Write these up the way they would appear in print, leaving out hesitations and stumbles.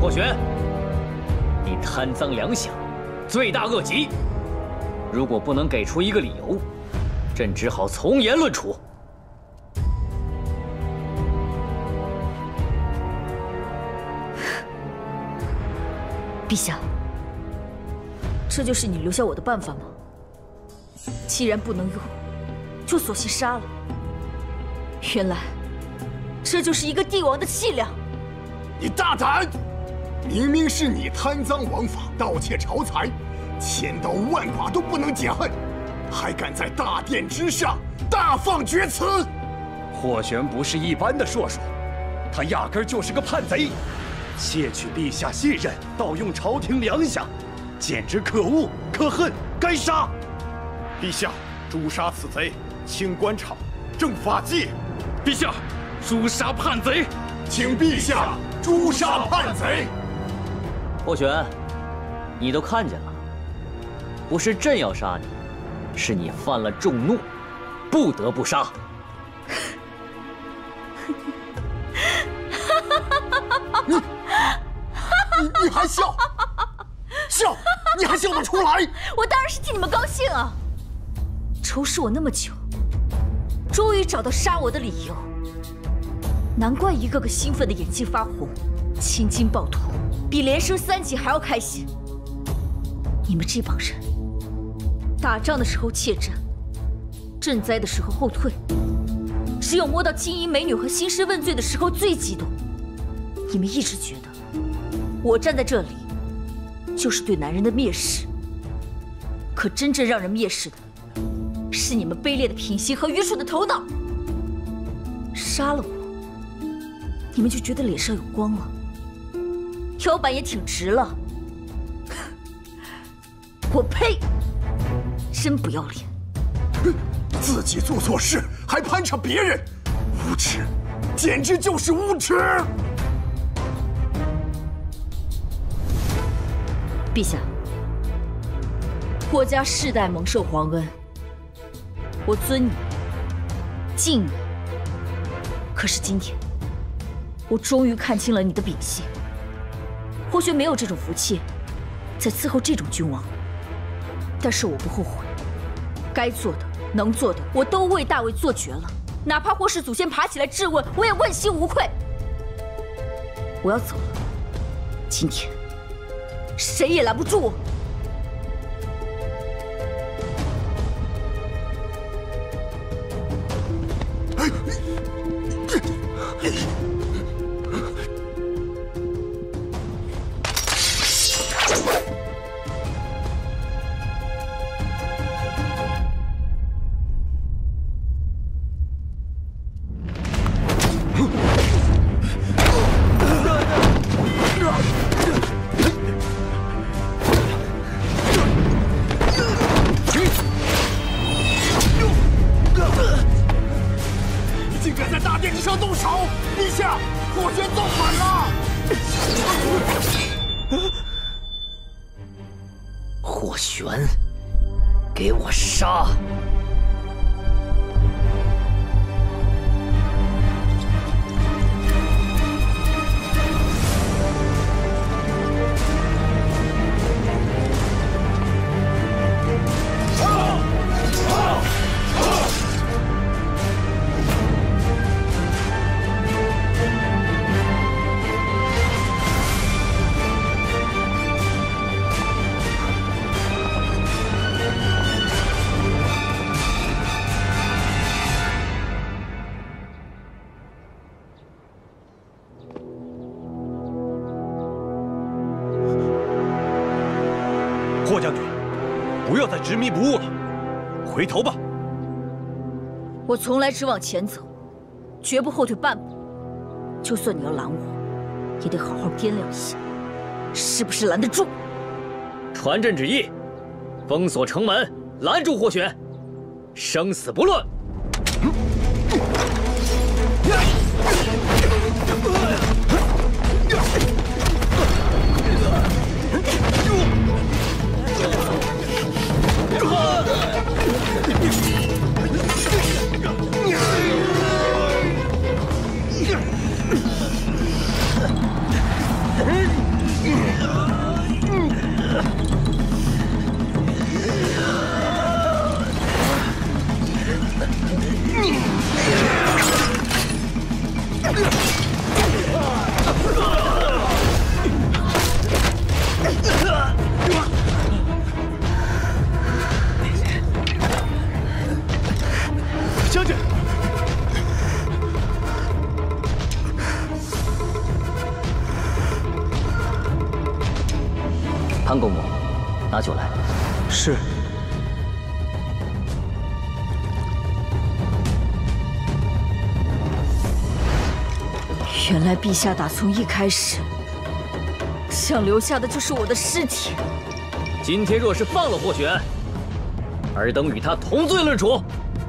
霍玄，你贪赃两饷，罪大恶极。如果不能给出一个理由，朕只好从严论处。 陛下，这就是你留下我的办法吗？既然不能用，就索性杀了。原来，这就是一个帝王的气量。 你大胆！明明是你贪赃枉法、盗窃朝财，千刀万剐都不能解恨，还敢在大殿之上大放厥词！ 霍玄不是一般的硕硕，他压根儿就是个叛贼，窃取陛下信任，盗用朝廷粮饷，简直可恶、可恨、该杀！ 陛下，诛杀此贼，清官场，正法纪。 陛下，诛杀叛贼， 请陛下诛杀叛贼。 霍玄，你都看见了，不是朕要杀你，是你犯了众怒，不得不杀。 你还笑？笑？你还笑得出来？ 我当然是替你们高兴啊！仇视我那么久，终于找到杀我的理由，难怪一个个兴奋的眼睛发红，青筋暴突，比连升3级还要开心。你们这帮人，打仗的时候怯战，赈灾的时候后退，只有摸到金银美女和兴师问罪的时候最激动。你们一直觉得我站在这里就是对男人的蔑视，可真正让人蔑视的是你们卑劣的品行和愚蠢的头脑。杀了我，你们就觉得脸上有光了，腰板也挺直了。我呸！真不要脸！ 自己做错事还攀扯别人，无耻，简直就是无耻！ 陛下，霍家世代蒙受皇恩，我尊你，敬你。可是今天，我终于看清了你的秉性。或许没有这种福气，再伺候这种君王，但是我不后悔。该做的、能做的，我都为大魏做绝了。哪怕或是祖先爬起来质问，我也问心无愧。我要走了，今天谁也拦不住我。 竟敢在大殿之上动手！陛下，霍玄造反了！ 霍玄，给我杀！ 霍将军，不要再执迷不悟了，回头吧。 我从来只往前走，绝不后退半步。就算你要拦我，也得好好掂量一下，是不是拦得住？ 传朕旨意，封锁城门，拦住霍玄，生死不论。 将军， 潘公公，拿酒来。 是。 原来陛下打从一开始想留下的就是我的尸体。 今天若是放了霍玄，尔等与他同罪论处。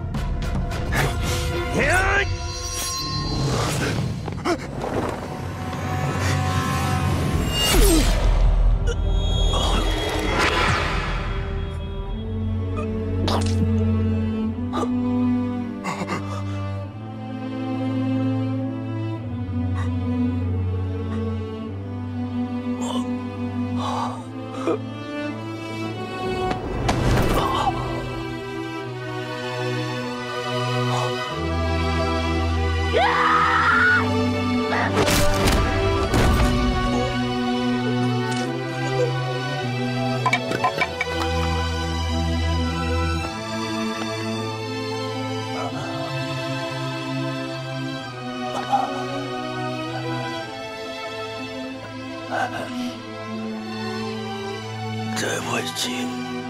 对不起。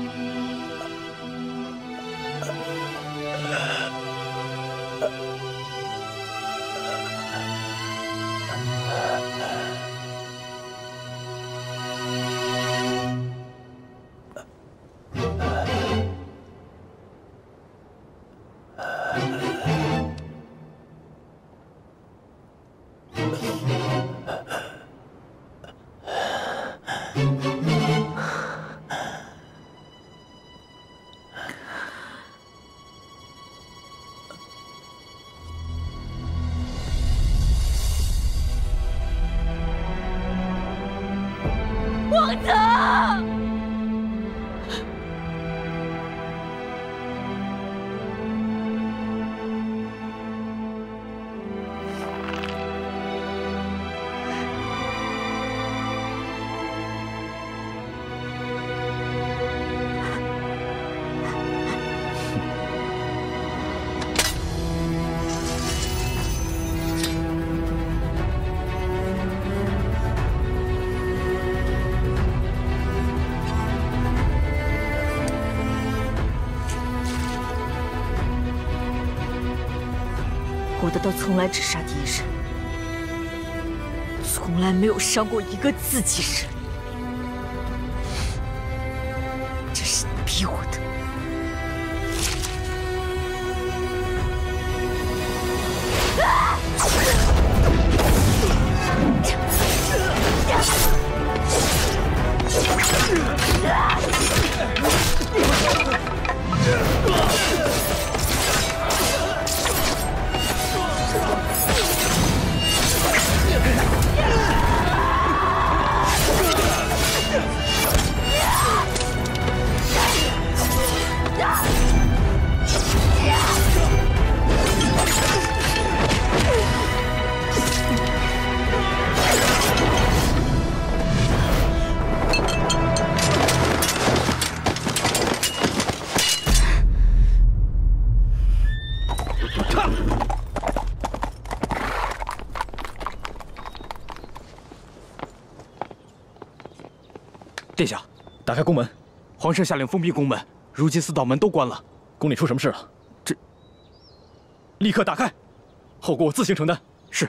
王子，我的刀从来只杀敌人，从来没有伤过一个自己人。这是你逼我的。 殿下，打开宫门。皇上下令封闭宫门，如今4道门都关了。 宫里出什么事了？ 这， 立刻打开，后果我自行承担。 是。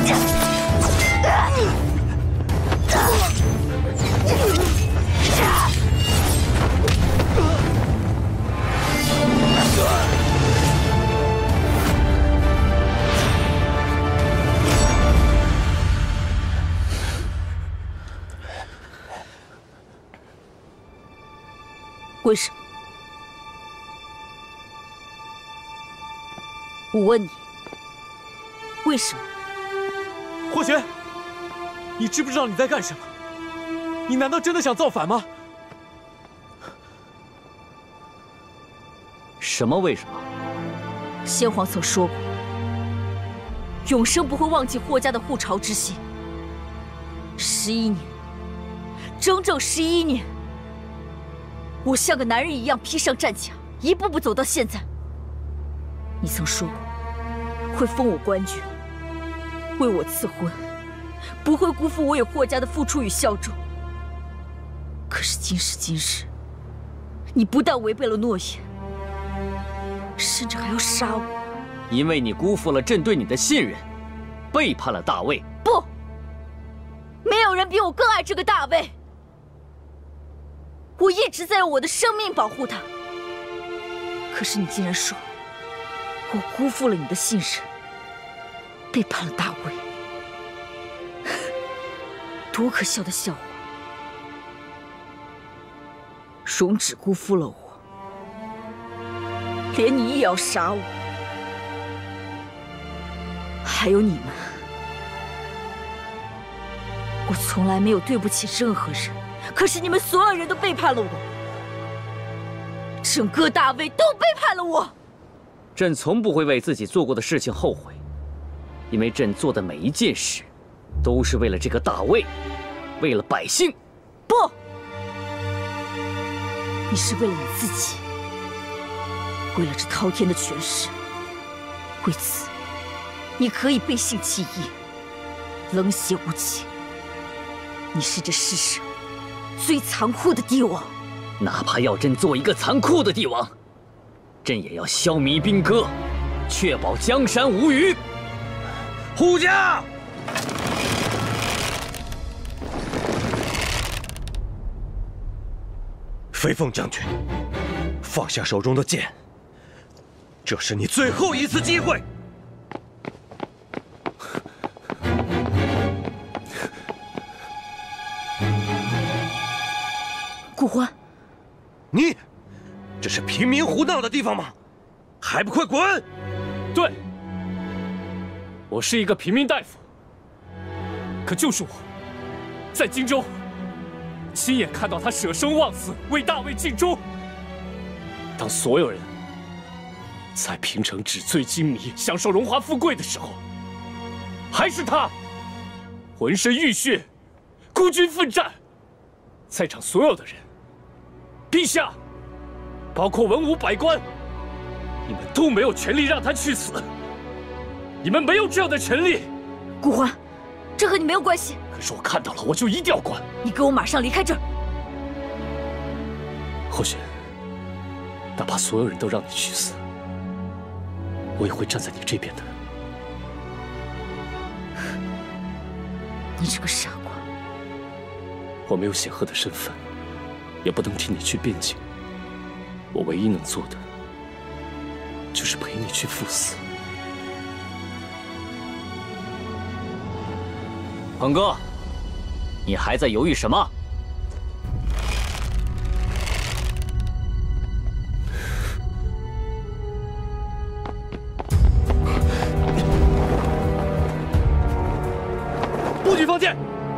为什么？我问你，为什么？ 霍玄，你知不知道你在干什么？你难道真的想造反吗？ 什么为什么？ 先皇曾说过，永生不会忘记霍家的护巢之心。11年，整整11年。 我像个男人一样披上战甲，一步步走到现在。你曾说过，会封我官爵，为我赐婚，不会辜负我与霍家的付出与效忠。可是今时今日，你不但违背了诺言，甚至还要杀我。 因为你辜负了朕对你的信任，背叛了大魏。 不，没有人比我更爱这个大魏。 我一直在用我的生命保护他，可是你竟然说我辜负了你的信任，背叛了大魏，多可笑的笑话！荣只辜负了我，连你也要杀我，还有你们，我从来没有对不起任何人。 可是你们所有人都背叛了我，整个大魏都背叛了我。 朕从不会为自己做过的事情后悔，因为朕做的每一件事，都是为了这个大魏，为了百姓。 不，你是为了你自己，为了这滔天的权势。为此，你可以背信弃义，冷血无情。你是这世上 最残酷的帝王， 哪怕要朕做一个残酷的帝王，朕也要消弭兵戈，确保江山无虞。护驾！ 飞凤将军，放下手中的剑，这是你最后一次机会。 顾欢， 你，这是平民胡闹的地方吗？还不快滚！ 对，我是一个平民大夫，可就是我，在荆州，亲眼看到他舍生忘死，为大魏尽忠。当所有人在平城纸醉金迷、享受荣华富贵的时候，还是他浑身浴血，孤军奋战。在场所有的人。 陛下，包括文武百官，你们都没有权利让他去死。你们没有这样的权利。 顾欢，这和你没有关系。 可是我看到了，我就一定要管。 你给我马上离开这儿。 霍玄，哪怕所有人都让你去死，我也会站在你这边的。 你这个傻瓜！ 我没有显赫的身份。 也不能替你去辩解，我唯一能做的就是陪你去赴死。 鹏哥，你还在犹豫什么？ 不许放箭！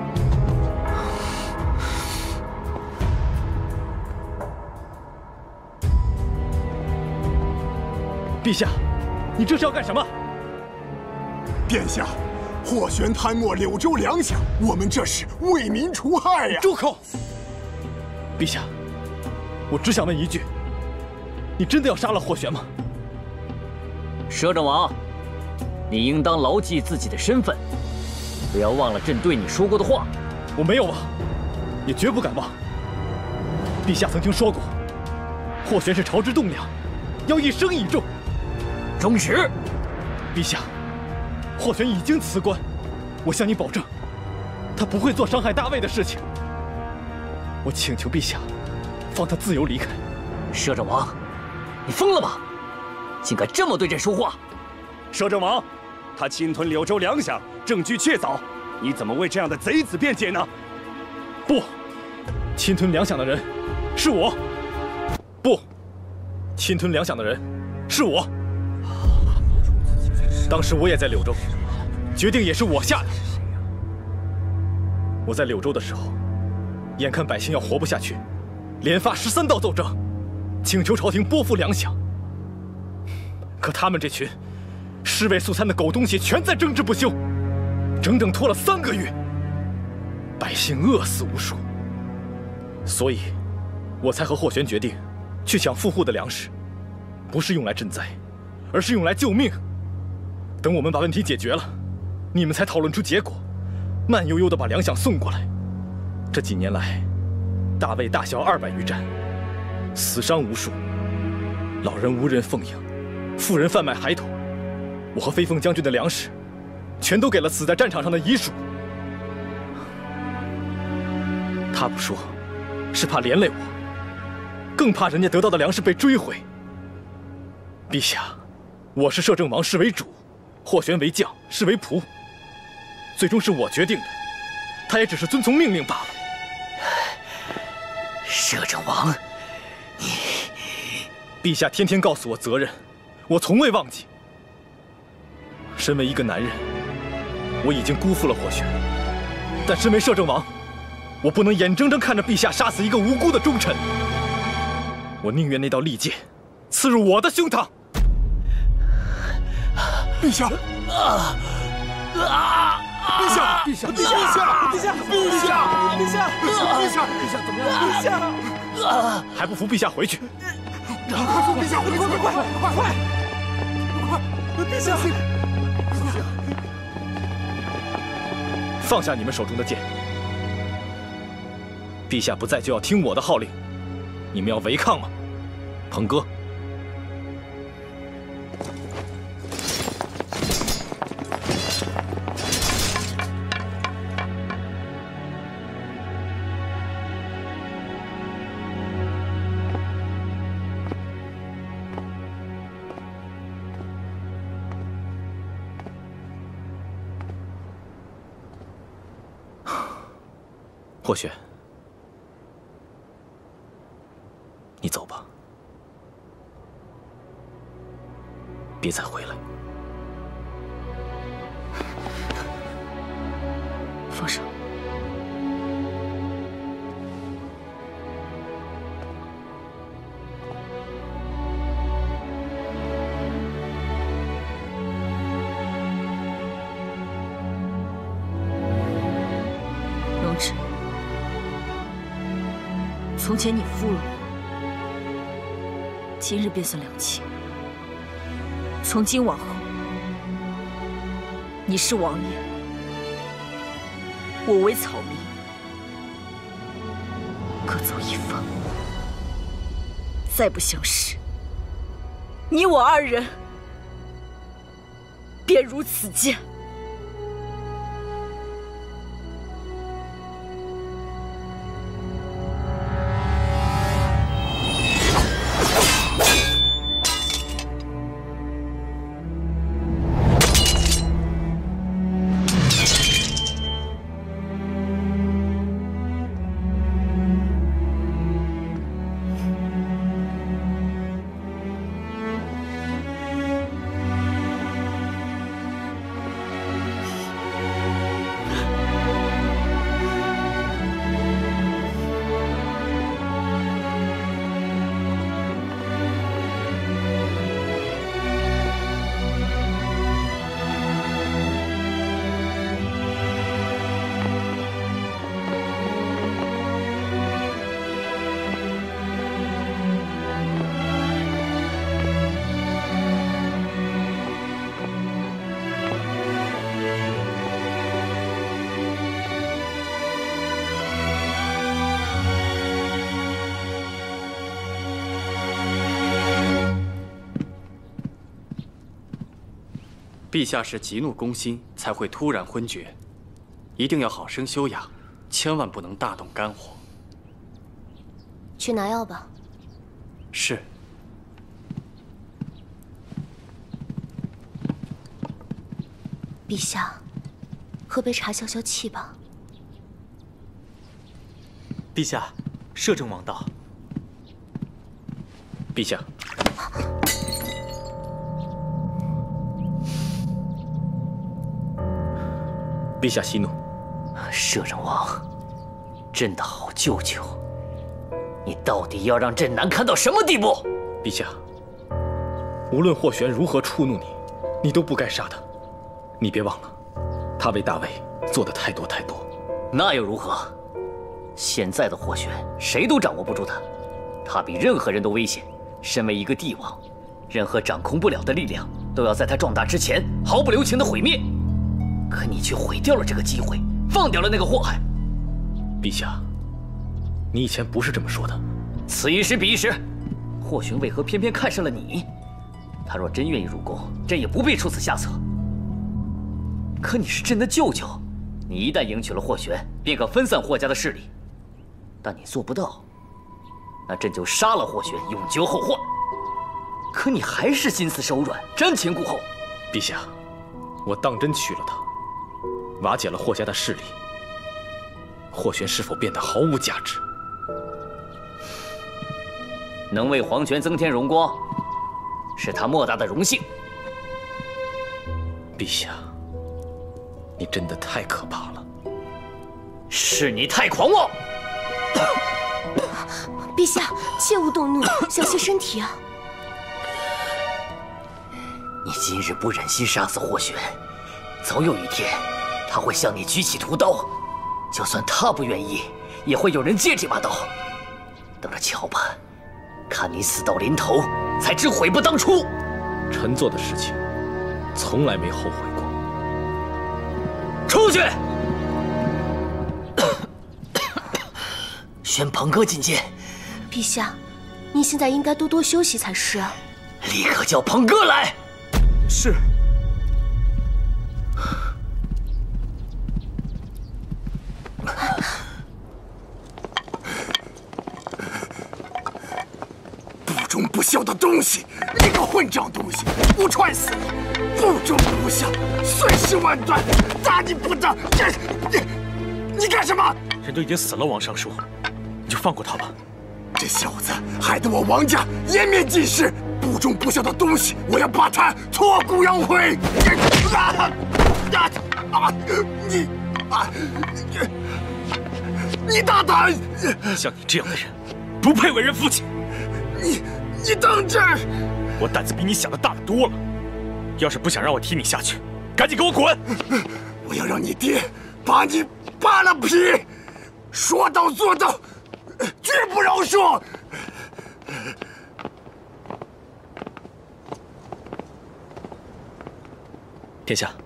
陛下，你这是要干什么？ 殿下，霍玄贪没柳州粮饷，我们这是为民除害呀！ 住口！陛下，我只想问一句：你真的要杀了霍玄吗？ 摄政王，你应当牢记自己的身份，不要忘了朕对你说过的话。 我没有忘，也绝不敢忘。陛下曾经说过，霍玄是朝之栋梁，要一生以重。 中旨， 陛下，霍玄已经辞官， 我向你保证，他不会做伤害大卫的事情。我请求陛下放他自由离开。 摄政王，你疯了吧？竟敢这么对朕说话！ 摄政王，他侵吞柳州粮饷，证据确凿，你怎么为这样的贼子辩解呢？ 不，侵吞粮饷的人是我。不，侵吞粮饷的人是我。当时我也在柳州，决定也是我下的。我在柳州的时候，眼看百姓要活不下去，连发13道奏折，请求朝廷拨付粮饷。可他们这群尸位素餐的狗东西全在争执不休，整整拖了3个月，百姓饿死无数。所以，我才和霍玄决定，去抢富户的粮食，不是用来赈灾，而是用来救命。等我们把问题解决了，你们才讨论出结果，慢悠悠地把粮饷送过来。这几年来，大魏大小200余战，死伤无数，老人无人奉养，妇人贩卖孩童。我和飞凤将军的粮食，全都给了死在战场上的遗属。他不说，是怕连累我，更怕人家得到的粮食被追回。陛下，我是摄政王，是为主；霍玄为将，是为仆。最终是我决定的，他也只是遵从命令罢了。 摄政王，你…… 陛下天天告诉我责任，我从未忘记。身为一个男人，我已经辜负了霍玄，但身为摄政王，我不能眼睁睁看着陛下杀死一个无辜的忠臣。我宁愿那道利剑刺入我的胸膛。 陛下！陛下！陛下！陛下！陛下！陛下！陛下！怎么样？陛下！ 还不扶陛下回去？ 快扶陛下回去！快！陛下！ 放下你们手中的剑。陛下不在就要听我的号令，你们要违抗吗？鹏哥。霍玄，你走吧，别再回来。 放手。荣止。从前你负了我，今日便算两清。从今往后，你是王爷，我为草民，各走一方，再不相识，你我2人便如此见。 陛下是急怒攻心，才会突然昏厥。 一定要好生休养，千万不能大动肝火。 去拿药吧。 是。 陛下，喝杯茶消消气吧。 陛下，摄政王到。 陛下。陛下息怒。 摄政王，朕的好舅舅，你到底要让朕难堪到什么地步？ 陛下，无论霍玄如何触怒你，你都不该杀他。你别忘了，他为大魏做的太多太多。 那又如何？现在的霍玄，谁都掌握不住他，他比任何人都危险。身为一个帝王，任何掌控不了的力量，都要在他壮大之前毫不留情地毁灭。可你却毁掉了这个机会，放掉了那个祸害。 陛下，你以前不是这么说的。 此一时彼一时，霍玄为何偏偏看上了你？他若真愿意入宫，朕也不必出此下策。可你是朕的舅舅，你一旦迎娶了霍玄，便可分散霍家的势力。但你做不到，那朕就杀了霍玄，永绝后患。可你还是心慈手软，瞻前顾后。 陛下，我当真娶了她，瓦解了霍家的势力，霍玄是否变得毫无价值？ 能为皇权增添荣光，是他莫大的荣幸。 陛下，你真的太可怕了。 是你太狂妄。 陛下，切勿动怒，小心身体啊！ 你今日不忍心杀死霍玄，总有一天，他会向你举起屠刀。就算他不愿意，也会有人借这把刀。等着瞧吧，看你死到临头，才知悔不当初。 臣做的事情，从来没后悔过。 出去！宣鹏哥觐见。 陛下，你现在应该多多休息才是啊！ 立刻叫鹏哥来。 是。 不忠不孝的东西，你个混账东西！我踹死你！不忠不孝，碎尸万段，大逆不道！你干什么？ 人都已经死了，王尚书，你就放过他吧。 这小子害得我王家颜面尽失，不忠不孝的东西，我要把他挫骨扬灰！你大胆！ 像你这样的人，不配为人父亲。 你当真？ 我胆子比你想的大得多了。要是不想让我替你下去，赶紧给我滚！ 我要让你爹把你扒了皮，说到做到，绝不饶恕！ 殿下，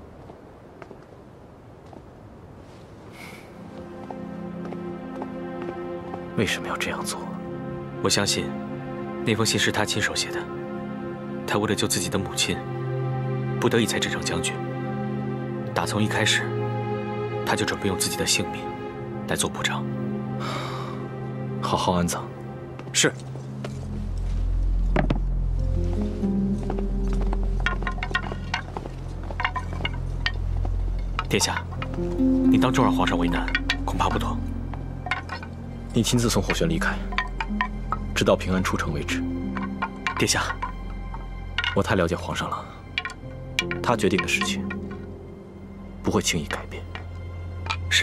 为什么要这样做？ 我相信，那封信是他亲手写的。他为了救自己的母亲，不得已才镇上将军。打从一开始，他就准备用自己的性命来做补偿。 好好安葬。 是。殿下，你当众让皇上为难，恐怕不妥。 你亲自送霍玄离开，直到平安出城为止。 殿下， 我太了解皇上了，他决定的事情不会轻易改变。 是。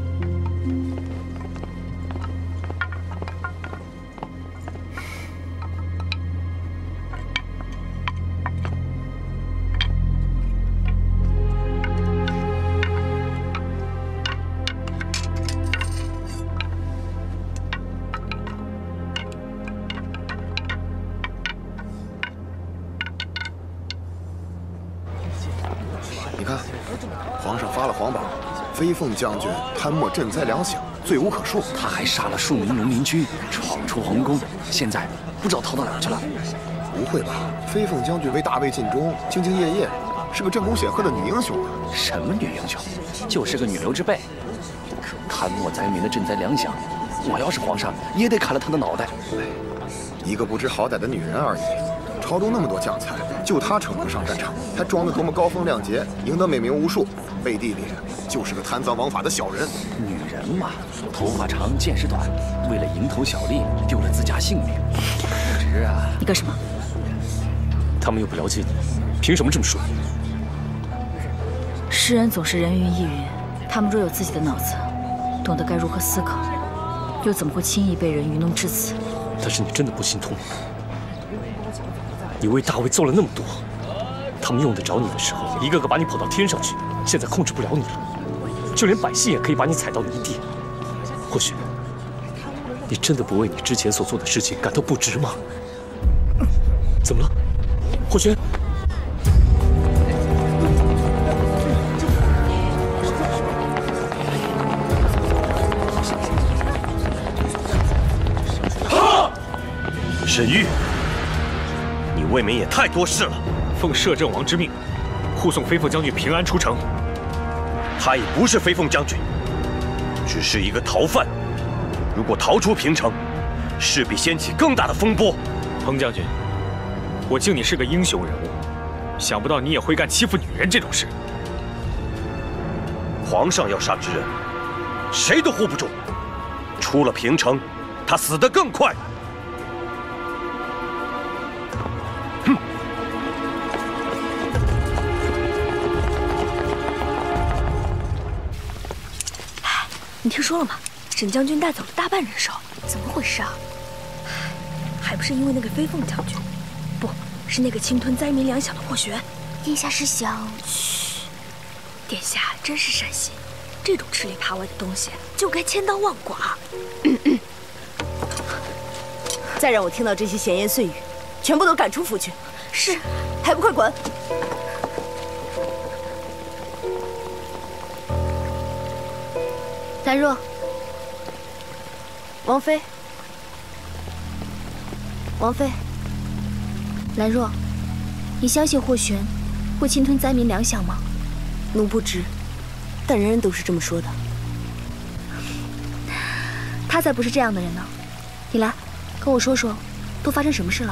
你看，皇上发了皇榜，飞凤将军贪墨赈灾粮饷，罪无可恕。 他还杀了数名农民军，闯出皇宫，现在不知道逃到哪儿去了。 不会吧？飞凤将军为大魏尽忠，兢兢业业， 是个战功显赫的女英雄啊！ 什么女英雄？就是个女流之辈。贪墨灾民的赈灾粮饷，我要是皇上，也得砍了她的脑袋。 一个不知好歹的女人而已。朝中那么多将才，就她称不上战场，还装得多么高风亮节，赢得美名无数，背地里就是个贪赃枉法的小人。 女人嘛，头发长见识短，为了蝇头小利，丢了自家性命。不值啊！ 你干什么？ 他们又不了解你，凭什么这么说？ 世人总是人云亦云，他们若有自己的脑子，懂得该如何思考，又怎么会轻易被人愚弄至此？ 但是你真的不心痛吗？你为大魏做了那么多，他们用得着你的时候，一个个把你捧到天上去，现在控制不了你了，就连百姓也可以把你踩到泥地。或许，你真的不为你之前所做的事情感到不值吗？怎么了，霍轩？ 沈玉，你未免也太多事了。 奉摄政王之命，护送飞凤将军平安出城。 他也不是飞凤将军，只是一个逃犯。如果逃出平城，势必掀起更大的风波。 彭将军，我敬你是个英雄人物，想不到你也会干欺负女人这种事。 皇上要杀之人，谁都护不住。出了平城，他死得更快。 你听说了吗？沈将军带走了大半人手，怎么回事啊？还不是因为那个飞凤将军，不是那个侵吞灾民粮饷的霍玄。 殿下是想…… 嘘，殿下真是善心，这种吃里扒外的东西就该千刀万剐。 再让我听到这些闲言碎语，全部都赶出府去。 是， 还不快滚！ 兰若， 王妃，王妃， 兰若，你相信霍玄会侵吞灾民粮饷吗？ 奴不知，但人人都是这么说的。 他才不是这样的人呢。你来，跟我说说，都发生什么事了？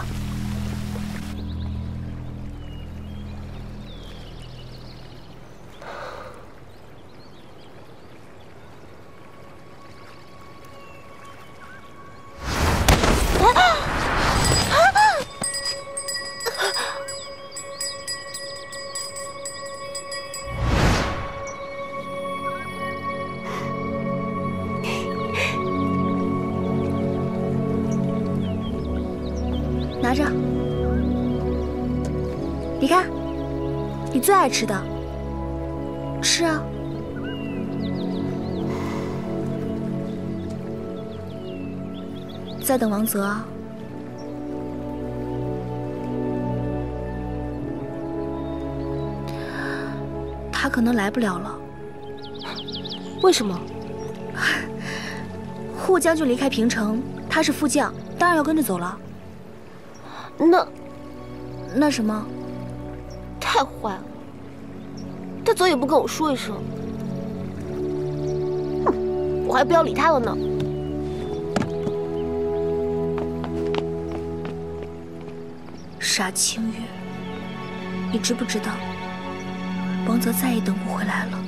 拿着，你看，你最爱吃的，吃啊！在等王泽啊。他可能来不了了。 为什么？ 霍将军离开平城，他是副将，当然要跟着走了。那什么？ 太坏了！他走也不跟我说一声，哼，我还不要理他了呢。 傻清月，你知不知道，王泽再也等不回来了。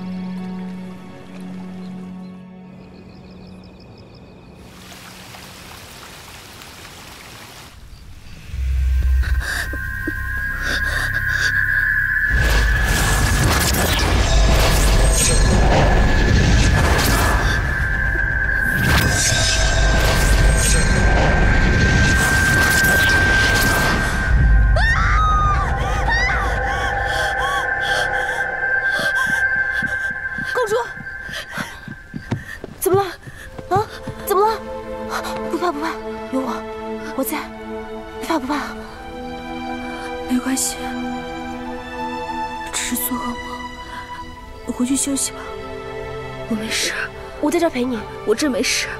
休息吧，我没事， 我在这陪你。 我真没事。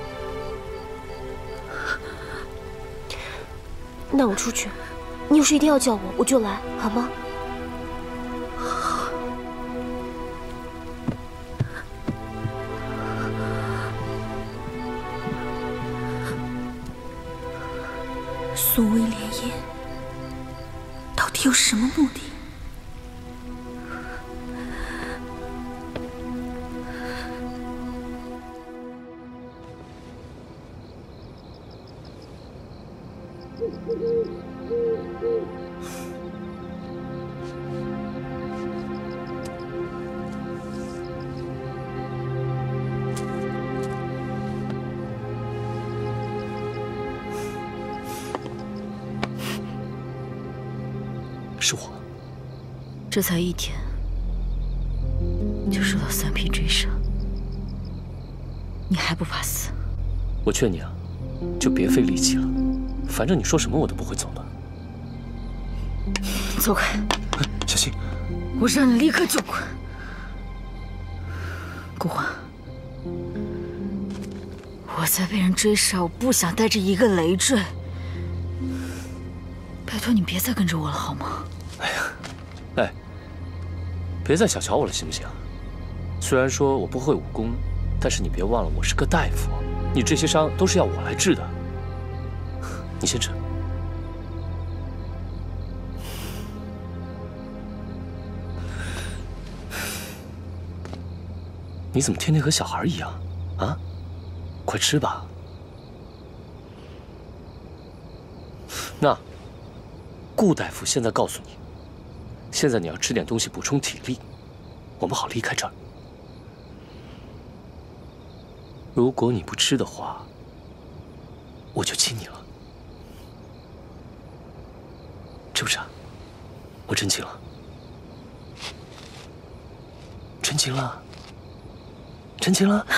那我出去，你有事一定要叫我，我就来，好吗？ 所谓联姻，到底有什么目的？ 是我。 这才1天，就受到3批追杀，你还不怕死？ 我劝你啊，就别费力气了，反正你说什么我都不会走的。 走开！ 小心！ 我让你立刻就滚！顾欢，我在被人追杀，我不想带着一个累赘。拜托你别再跟着我了，好吗？ 哎，别再小瞧我了，行不行？虽然说我不会武功，但是你别忘了我是个大夫，你这些伤都是要我来治的。你先吃。你怎么天天和小孩一样啊？快吃吧。那，顾大夫现在告诉你，现在你要吃点东西补充体力，我们好离开这儿。如果你不吃的话，我就亲你了，是不是啊？我真亲了，真亲了，真亲了。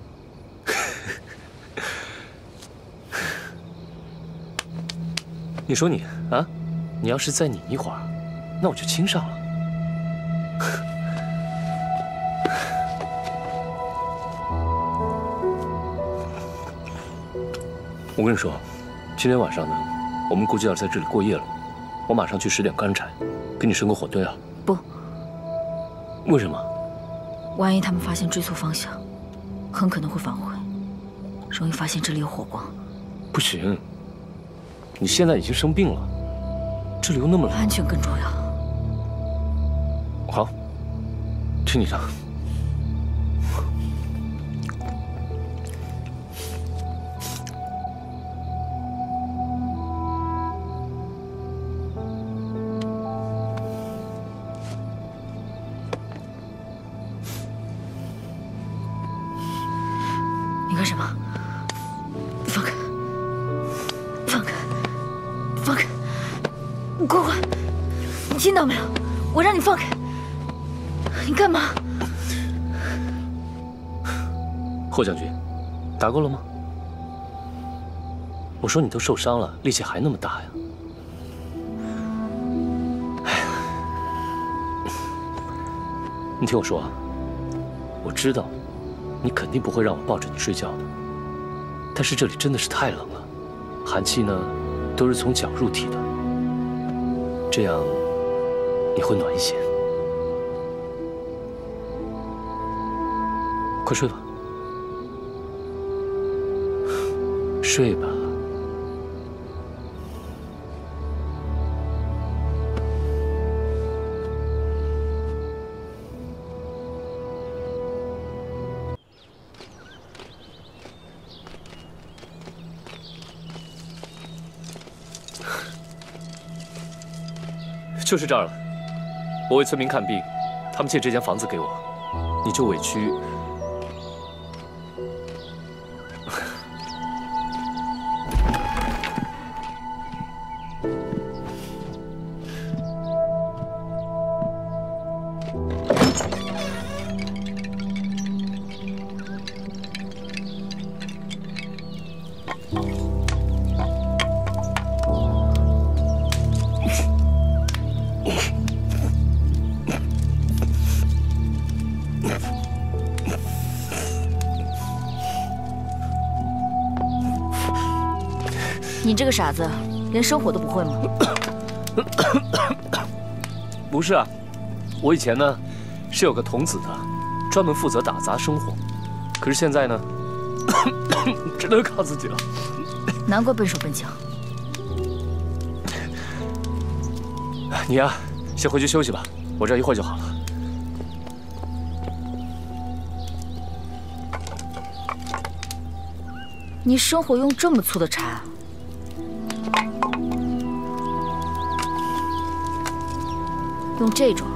你说你啊，你要是再拧一会儿，那我就亲上了。我跟你说，今天晚上呢，我们估计要在这里过夜了。我马上去拾点干柴，给你生个火堆啊。 不。 为什么？ 万一他们发现追错方向，很可能会返回，容易发现这里有火光。 不行，你现在已经生病了，这里又那么冷， 安全更重要。 好，听你的。 你干什么？放开！放开！放开！顾欢，你听到没有？我让你放开！你干嘛？ 霍将军，打够了吗？我说你都受伤了，力气还那么大呀！你听我说啊，我知道。你肯定不会让我抱着你睡觉的，但是这里真的是太冷了，寒气呢都是从脚入体的，这样你会暖一些。快睡吧，睡吧。就是这儿了。我为村民看病，他们借这间房子给我，你就委屈。 你这个傻子，连生火都不会吗？ 不是啊，我以前呢是有个童子的，专门负责打杂生火。可是现在呢，只能靠自己了。 难怪笨手笨脚。 你呀，先回去休息吧，我这儿一会儿就好了。 你生火用这么粗的柴啊？用这种。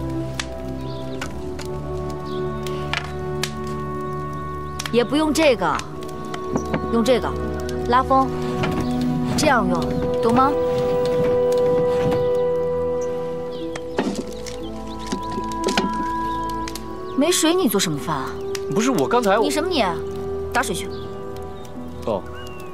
也不用这个，用这个，拉风，这样用，懂吗？没水你做什么饭啊？ 不是我刚才你什么你？打水去。 哦。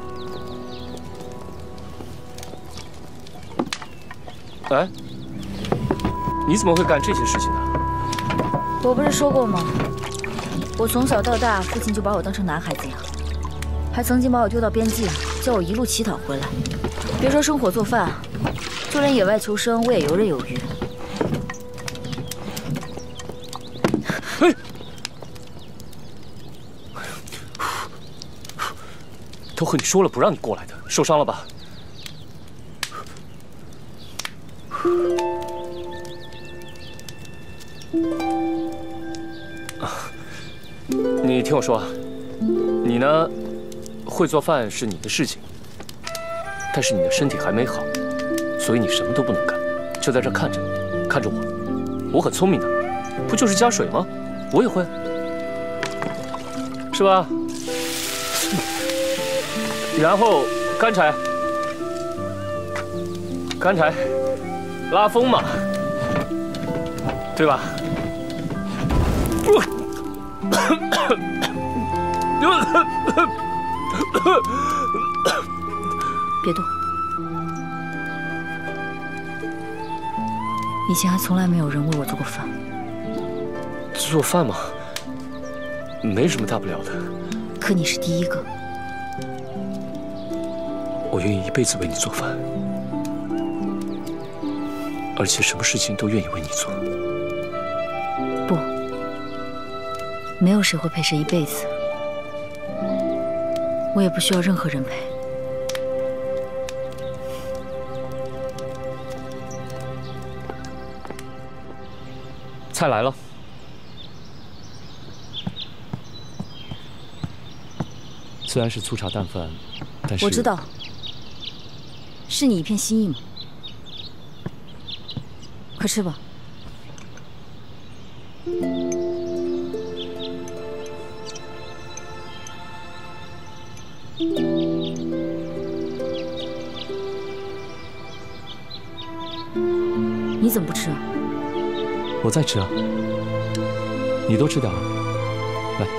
哎，你怎么会干这些事情呢？ 我不是说过吗？我从小到大，父亲就把我当成男孩子养，还曾经把我丢到边境，叫我一路乞讨回来。别说生火做饭，就连野外求生，我也游刃有余。 嘿，都和你说了不让你过来的，受伤了吧？你听我说，你呢，会做饭是你的事情，但是你的身体还没好，所以你什么都不能干，就在这看着，看着我，我很聪明的，不就是加水吗？我也会，是吧？然后干柴，干柴，拉风嘛，对吧？ 别动！以前还从来没有人为我做过饭。 做饭嘛，没什么大不了的。 可你是第一个。 我愿意一辈子为你做饭，而且什么事情都愿意为你做。 不，没有谁会陪谁一辈子。我也不需要任何人陪。 菜来了。虽然是粗茶淡饭，但是我知道，是你一片心意嘛。快吃吧。你怎么不吃啊？ 我在吃啊，你多吃点啊，来。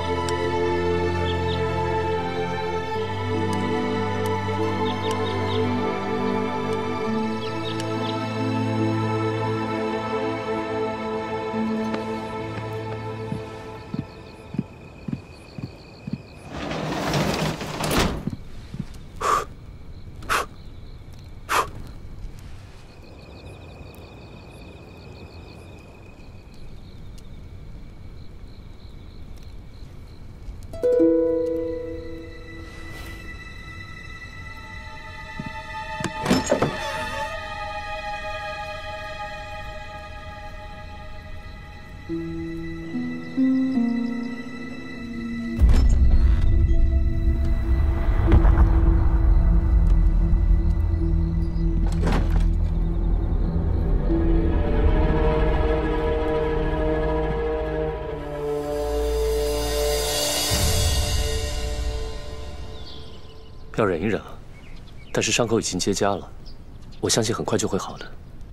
要忍一忍了，但是伤口已经结痂了，我相信很快就会好的。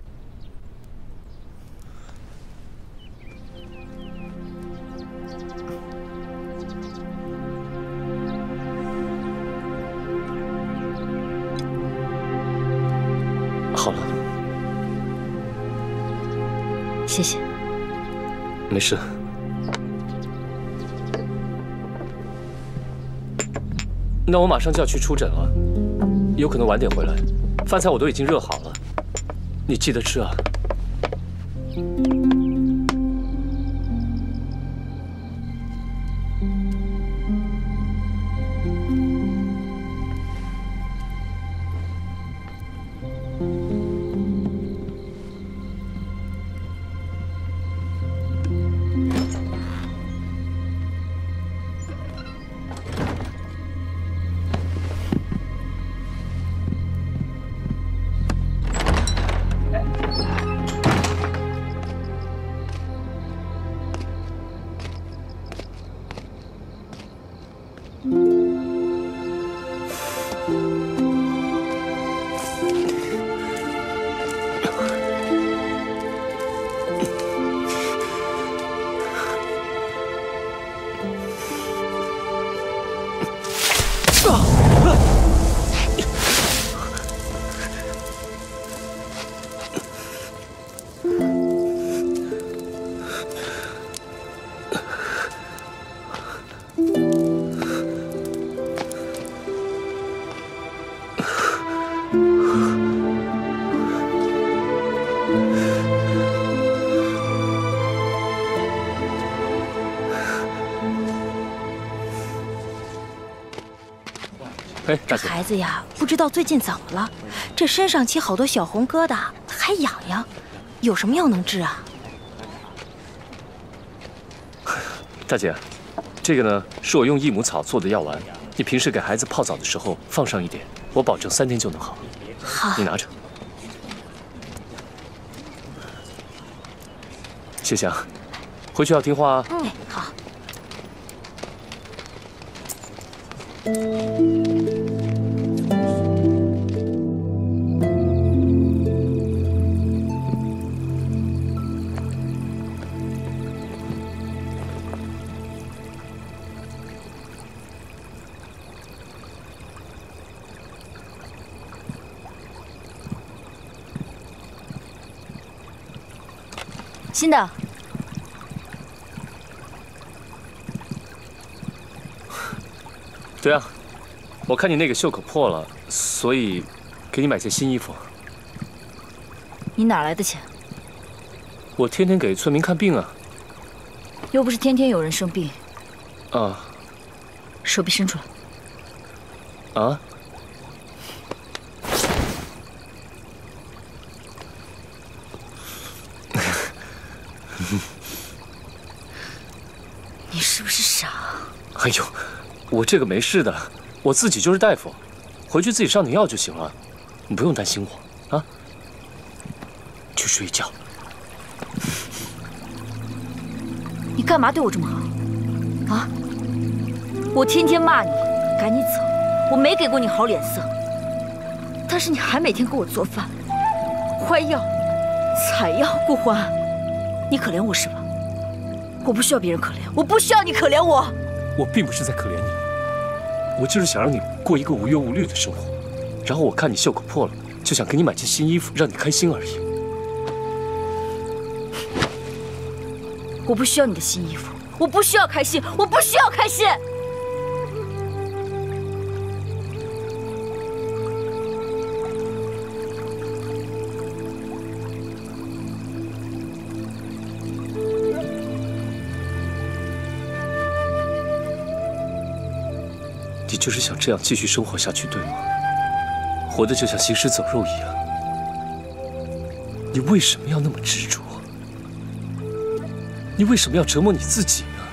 好了， 谢谢。 没事。那我马上就要去出诊了，有可能晚点回来。饭菜我都已经热好了，你记得吃啊。 这孩子呀，不知道最近怎么了，这身上起好多小红疙瘩，还痒痒，有什么药能治啊？ 大姐，这个呢是我用益母草做的药丸，你平时给孩子泡澡的时候放上一点，我保证3天就能好。 好， 你拿着。谢谢啊，回去要听话啊。 好。新的。 对啊，我看你那个袖口破了，所以给你买件新衣服。 你哪来的钱？ 我天天给村民看病啊。 又不是天天有人生病。 啊。 手臂伸出来。 啊？ 你是不是傻？ 哎呦，我这个没事的，我自己就是大夫，回去自己上点药就行了，你不用担心我啊。去睡觉。 你干嘛对我这么好？啊？我天天骂你，赶你走，我没给过你好脸色，但是你还每天给我做饭、换药、采药。顾欢，你可怜我是吧？我不需要别人可怜，我不需要你可怜我。 我并不是在可怜你，我就是想让你过一个无忧无虑的生活。然后我看你袖口破了，就想给你买件新衣服，让你开心而已。 我不需要你的新衣服，我不需要开心，我不需要开心。 你就是想这样继续生活下去，对吗？活得就像行尸走肉一样。你为什么要那么执着？你为什么要折磨你自己呢？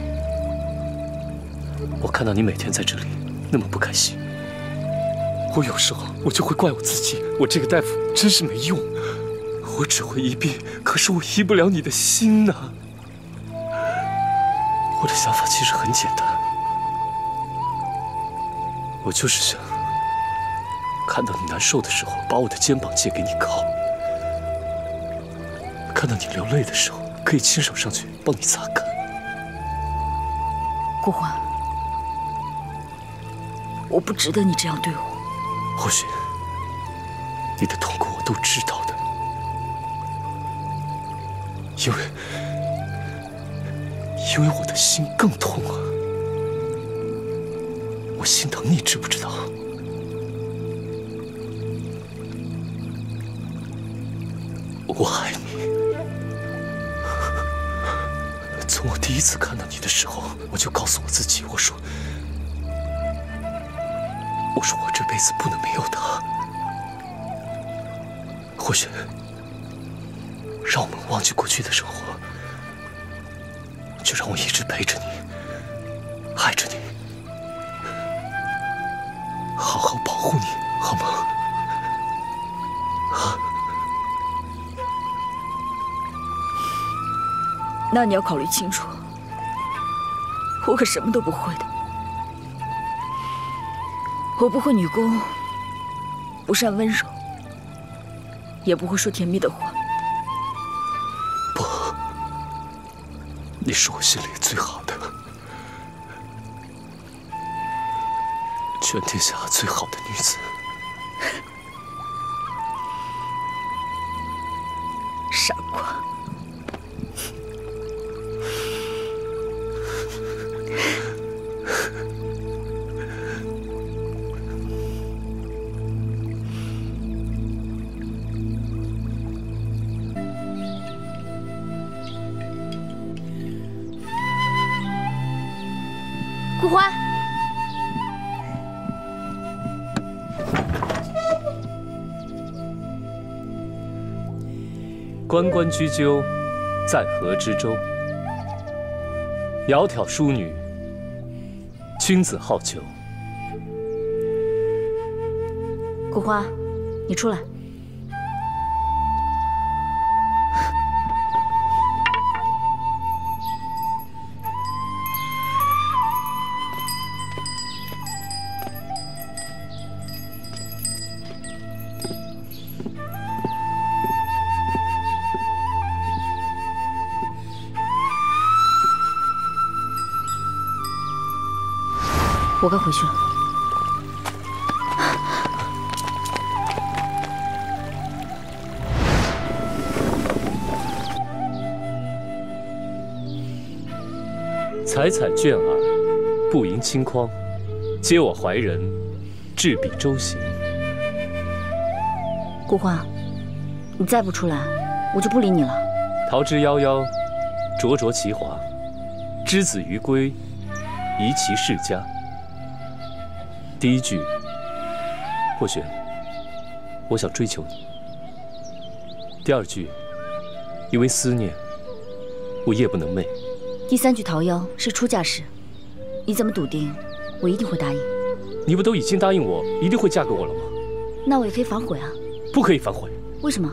我看到你每天在这里那么不开心，我有时候我就会怪我自己，我这个大夫真是没用，我只会医病，可是我医不了你的心呐。我的想法其实很简单。我就是想看到你难受的时候，把我的肩膀借给你靠；看到你流泪的时候，可以亲手上去帮你擦干。 顾欢，我不值得你这样对我。 或许你的痛苦我都知道的，因为我的心更痛啊。我心疼你，知不知道？我爱你。从我第一次看到你的时候，我就告诉我自己，我说我这辈子不能没有他。或许，让我们忘记过去的生活，就让我一直陪着你，爱着你。好好保护你，好吗？啊！ 那你要考虑清楚，我可什么都不会的。我不会女工，不善温柔，也不会说甜蜜的话。 不，你是我心里最好的。去全天下最好的女子。 傻瓜。 顾欢， 关关雎鸠，在河之洲。窈窕淑女，君子好逑。 顾欢，你出来。我该回去了。 采采卷耳，不盈顷筐。嗟我怀人，置彼舟行。 顾欢，你再不出来，我就不理你了。 桃之夭夭，灼灼其华。之子于归，宜其室家。第一句，或许我想追求你。第二句，因为思念，我夜不能寐。 第三句桃夭是出嫁时，你怎么笃定我一定会答应？ 你不都已经答应我一定会嫁给我了吗？ 那我也可以反悔啊。 不可以反悔。 为什么？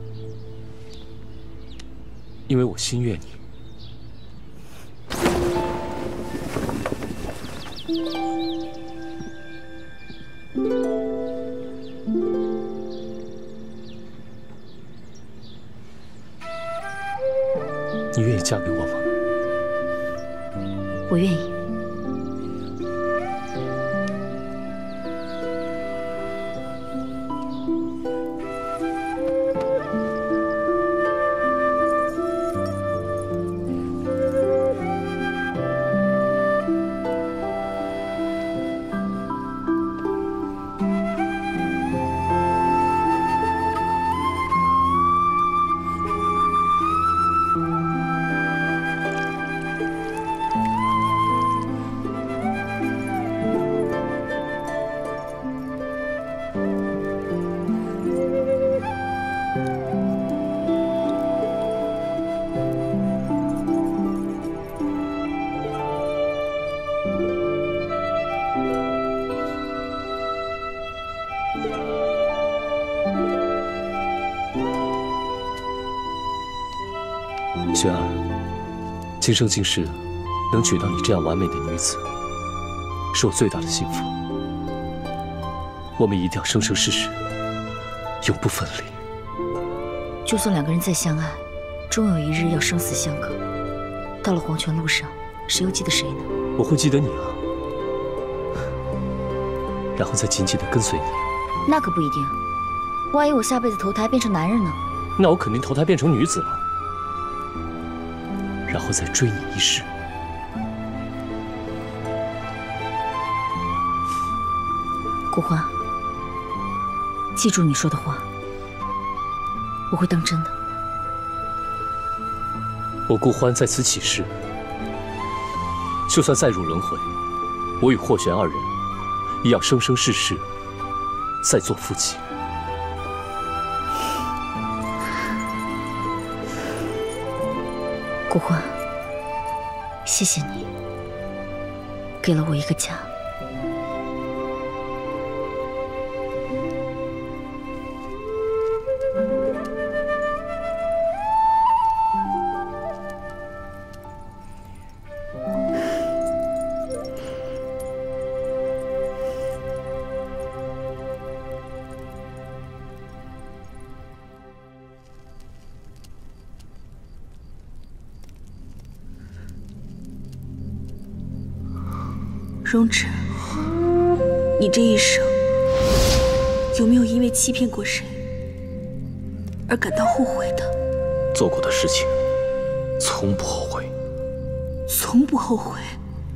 因为我心悦你。你愿意嫁给我吗？ 我愿意。轩儿，今生今世能娶到你这样完美的女子，是我最大的幸福。我们一定要生生世世，永不分离。 就算两个人再相爱，终有一日要生死相隔。到了黄泉路上，谁又记得谁呢？ 我会记得你啊，然后再紧紧地跟随你。 那可不一定，万一我下辈子投胎变成男人呢？ 那我肯定投胎变成女子了。然后再追你一世。 顾欢，记住你说的话，我会当真的。 我顾欢在此起誓，就算再入轮回，我与霍玄二人也要生生世世再做夫妻。 顾欢，谢谢你，给了我一个家。 荣止， 你这一生有没有因为欺骗过谁而感到后悔的？ 做过的事情，从不后悔。 从不后悔。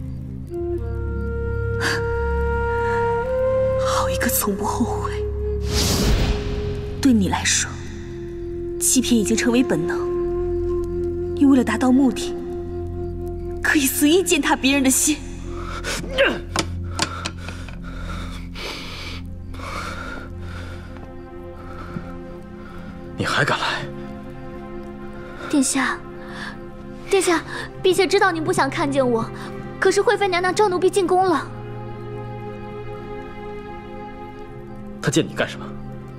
好一个从不后悔！对你来说，欺骗已经成为本能。你为了达到目的，可以随意践踏别人的心。 你还敢来？ 殿下，殿下，婢妾知道您不想看见我，可是惠妃娘娘召奴婢进宫了。 他见你干什么？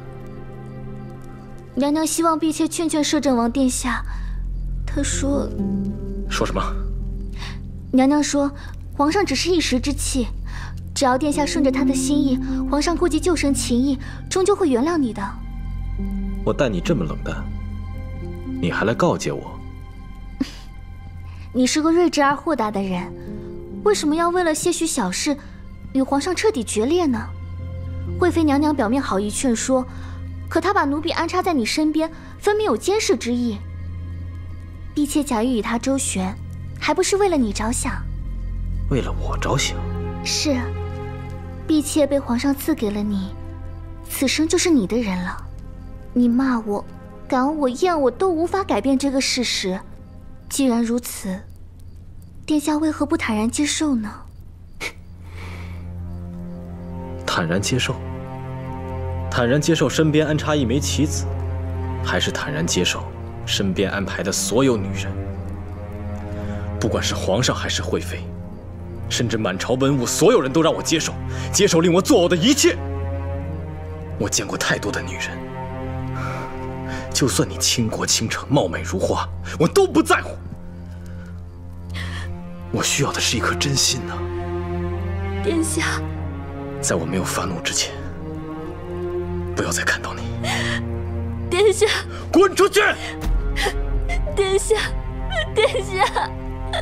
娘娘希望婢妾劝劝摄政王殿下。她说什么？ 娘娘说，皇上只是一时之气，只要殿下顺着他的心意，皇上顾及旧生情谊，终究会原谅你的。 我待你这么冷淡，你还来告诫我？ 你是个睿智而豁达的人，为什么要为了些许小事与皇上彻底决裂呢？惠妃娘娘表面好意劝说，可她把奴婢安插在你身边，分明有监视之意。婢妾假意与她周旋，还不是为了你着想？ 为了我着想？ 是，婢妾被皇上赐给了你，此生就是你的人了。你骂我、赶我、厌我都无法改变这个事实。既然如此，殿下为何不坦然接受呢？ 坦然接受？坦然接受身边安插一枚棋子，还是坦然接受身边安排的所有女人？不管是皇上还是惠妃，甚至满朝文武，所有人都让我接受令我作呕的一切。我见过太多的女人，就算你倾国倾城、貌美如花，我都不在乎。我需要的是一颗真心啊！ 殿下， 在我没有发怒之前，不要再看到你。 殿下， 滚出去！ 殿下，殿下。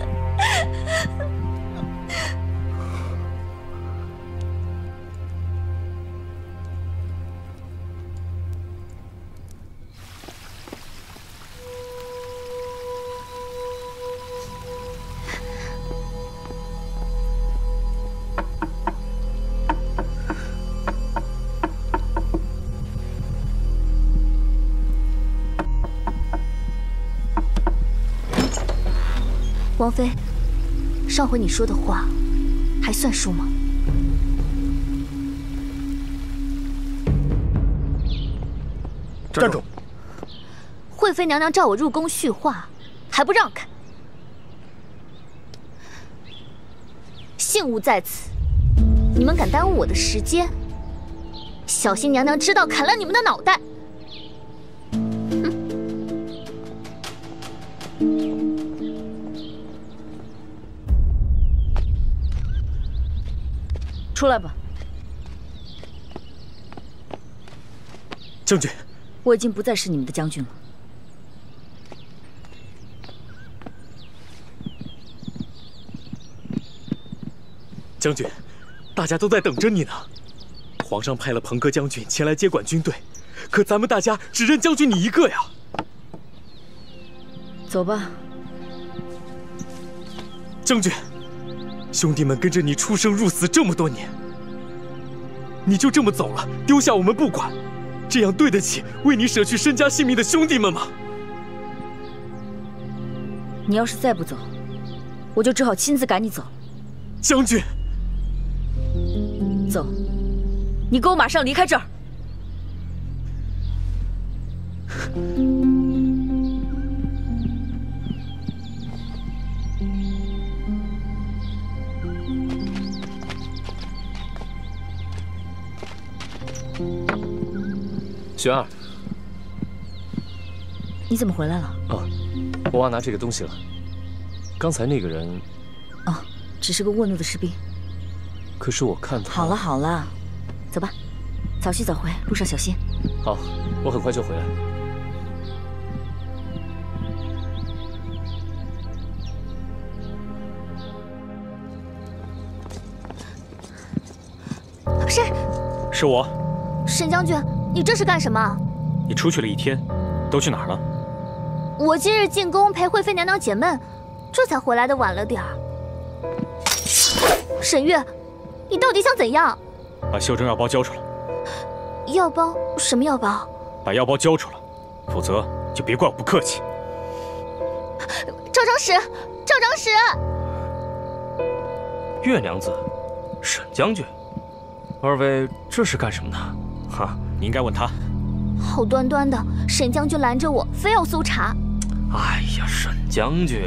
王妃，上回你说的话还算数吗？ 站住！ 惠妃娘娘召我入宫叙话，还不让开？信物在此，你们敢耽误我的时间，小心娘娘知道砍烂你们的脑袋！出来吧， 将军。 我已经不再是你们的将军了。 将军，大家都在等着你呢。皇上派了彭哥将军前来接管军队，可咱们大家只认将军你一个呀。 走吧， 将军。兄弟们跟着你出生入死这么多年，你就这么走了，丢下我们不管，这样对得起为你舍去身家性命的兄弟们吗？ 你要是再不走，我就只好亲自赶你走。 将军， 走，你给我马上离开这儿。 玄儿， 你怎么回来了？ 哦，我忘拿这个东西了。刚才那个人， 哦，只是个沃怒的士兵。 可是我看他…… 好了好了，走吧，早去早回，路上小心。 好，我很快就回来。 谁？ 是我。 沈将军，你这是干什么？ 你出去了一天，都去哪儿了？ 我今日进宫陪惠妃娘娘解闷，这才回来的晚了点儿。沈月，你到底想怎样？ 把袖珍药包交出来。 药包？什么药包？ 把药包交出来，否则就别怪我不客气。 赵长史，赵长史！ 月娘子，沈将军，二位这是干什么呢？哈， 你应该问他。 好端端的，沈将军拦着我，非要搜查。 哎呀，沈将军，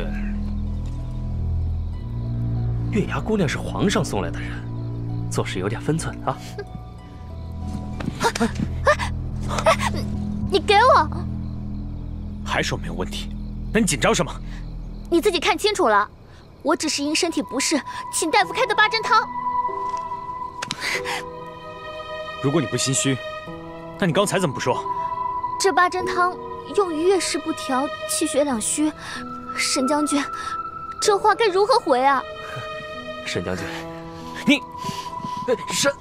月牙姑娘是皇上送来的人，做事有点分寸啊。 你给我！ 还说没有问题，那你紧张什么？ 你自己看清楚了，我只是因身体不适，请大夫开的八珍汤。 如果你不心虚，那你刚才怎么不说？ 这八珍汤用于月事不调，气血两虚。沈将军，这话该如何回啊？ 沈将军，你沈。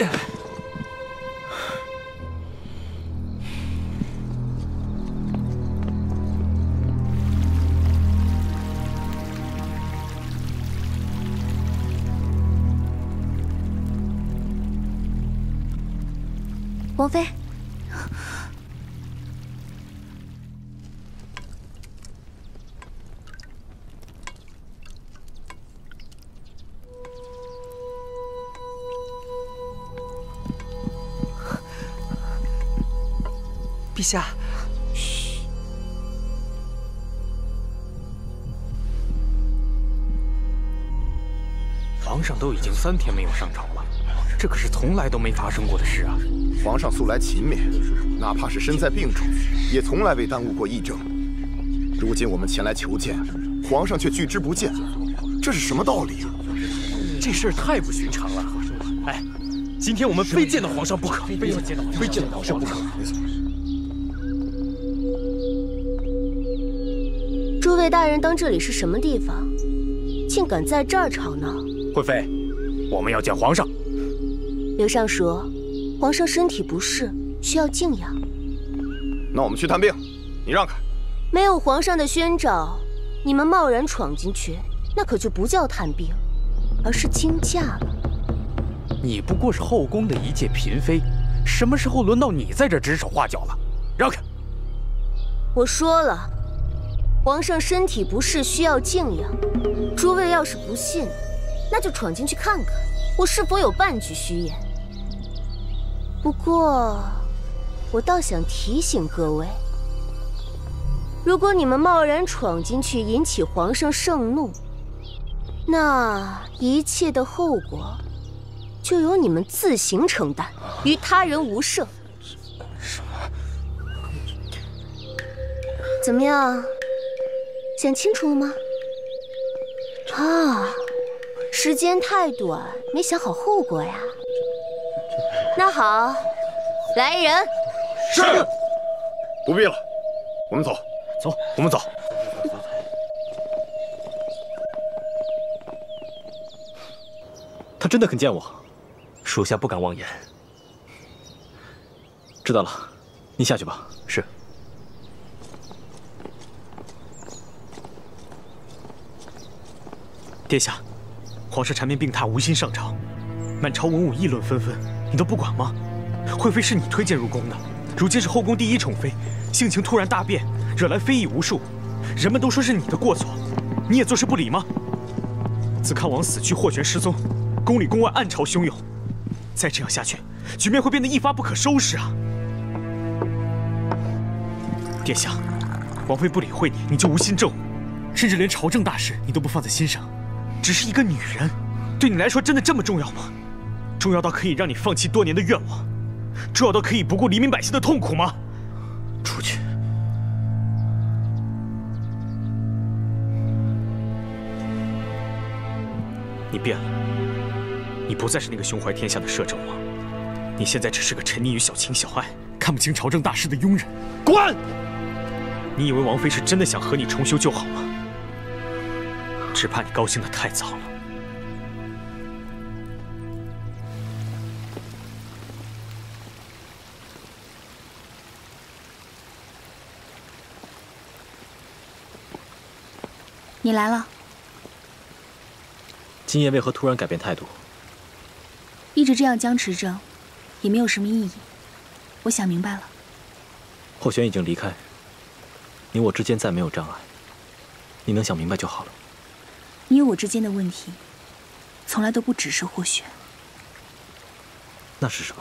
王妃， 陛下， 嘘。 皇上都已经3天没有上朝了，这可是从来都没发生过的事啊！ 皇上素来勤勉，哪怕是身在病中，也从来未耽误过议政。如今我们前来求见，皇上却拒之不见，这是什么道理啊？ 这事儿太不寻常了！哎，今天我们非见到皇上不可，非见到皇上不可。 诸位大人当这里是什么地方？竟敢在这儿吵闹！ 惠妃，我们要见皇上。 刘尚书，皇上身体不适，需要静养。 那我们去探病，你让开。 没有皇上的宣召，你们贸然闯进去，那可就不叫探病，而是惊驾了。 你不过是后宫的一介嫔妃，什么时候轮到你在这指手画脚了？让开！ 我说了，皇上身体不适，需要静养。诸位要是不信，那就闯进去看看，我是否有半句虚言。不过，我倒想提醒各位，如果你们贸然闯进去，引起皇上盛怒，那一切的后果就由你们自行承担，于他人无赦。怎么样？想清楚了吗？啊，时间太短，没想好后果呀。那好，来人。 是。不必了，我们走。 走，我们走。 他真的肯见我， 属下不敢妄言。 知道了，你下去吧。 是。 殿下，皇上缠绵病榻，无心上朝，满朝文武议论纷纷，你都不管吗？惠妃是你推荐入宫的，如今是后宫第一宠妃，性情突然大变，惹来非议无数，人们都说是你的过错，你也坐视不理吗？子康王死去，霍玄失踪，宫里宫外暗潮汹涌，再这样下去，局面会变得一发不可收拾啊！殿下，王妃不理会你，你就无心政务，甚至连朝政大事你都不放在心上。只是一个女人，对你来说真的这么重要吗？重要到可以让你放弃多年的愿望，重要到可以不顾黎民百姓的痛苦吗？出去！你变了，你不再是那个胸怀天下的摄政王，你现在只是个沉溺于小情小爱、看不清朝政大事的庸人。滚！你以为王妃是真的想和你重修旧好吗？只怕你高兴得太早了。 你来了。 今夜为何突然改变态度？ 一直这样僵持着，也没有什么意义。我想明白了。 霍玄已经离开，你我之间再没有障碍。你能想明白就好了。 你我之间的问题，从来都不只是霍玄。 那是什么？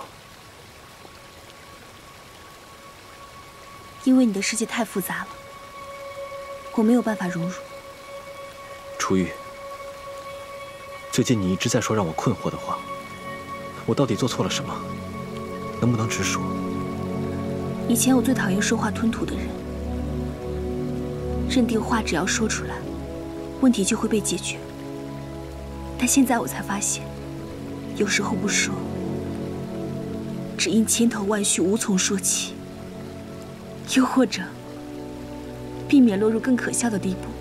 因为你的世界太复杂了，我没有办法融入。 楚玉，最近你一直在说让我困惑的话，我到底做错了什么？能不能直说？ 以前我最讨厌说话吞吐的人，认定话只要说出来，问题就会被解决。但现在我才发现，有时候不说，只因千头万绪无从说起，又或者避免落入更可笑的地步。